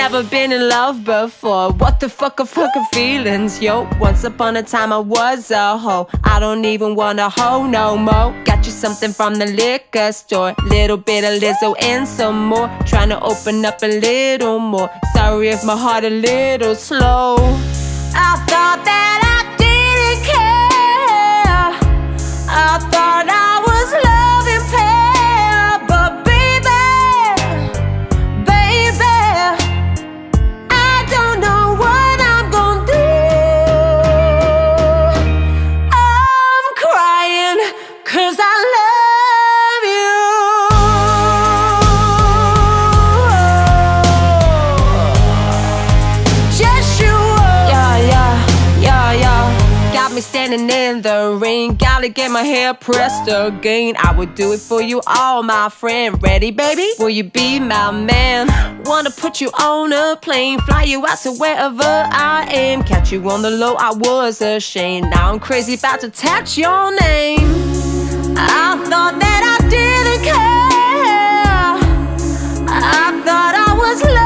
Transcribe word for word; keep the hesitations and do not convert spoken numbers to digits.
never been in love before. What the fuck are fucking feelings, yo? Once upon a time I was a hoe. I don't even wanna hoe no more. Got you something from the liquor store, little bit of Lizzo and some more. Trying to open up a little more. Sorry if my heart a little slow. I thought that I didn't care. I thought I was loving fair, but baby, baby, I don't know what I'm gonna do. I'm crying 'cause I love you. Just you. Yeah, yeah, yeah, yeah. Got me standing in the ring. Gotta get my hair pressed again. I would do it for you, all my friend. Ready, baby? Will you be my man? Wanna put you on a plane, fly you out to wherever I am. Catch you on the low, I was ashamed. Now I'm crazy about to touch your name. I thought that I didn't care. I thought I was loved.